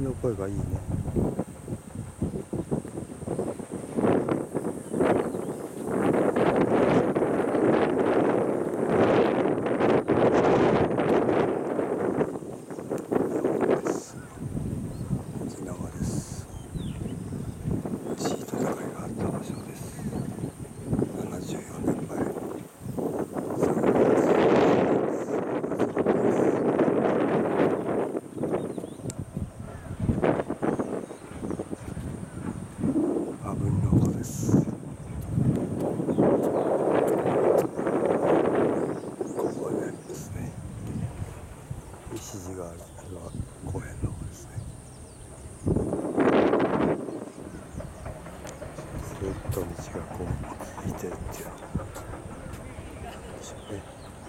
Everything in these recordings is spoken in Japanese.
の声がいいね。沖縄です。地位戦いがあった場所です。74年前。阿文の音です。公園ですね。石地があるのは公園の方ですね。ずっと道がこう続いてるっていうのでしょうね。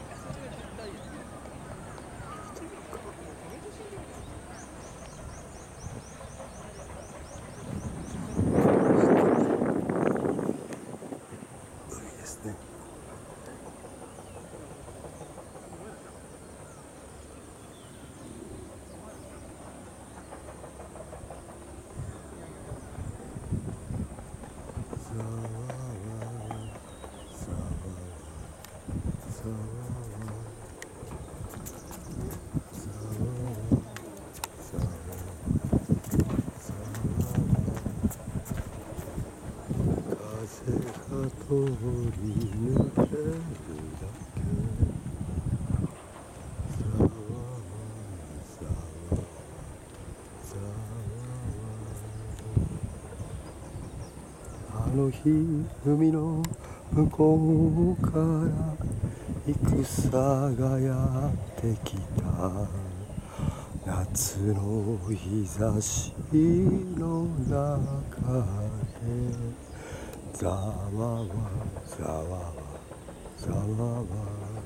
海ですね。さわさ風が通り抜けるだけ。さわさわさわあの日海の向こうから戦がやってきた。夏の日差しの中でざわわざわわざわわ。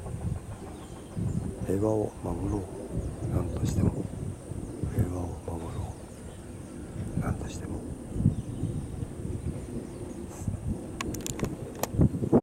平和を守ろう。何としても平和を守ろう。何としても。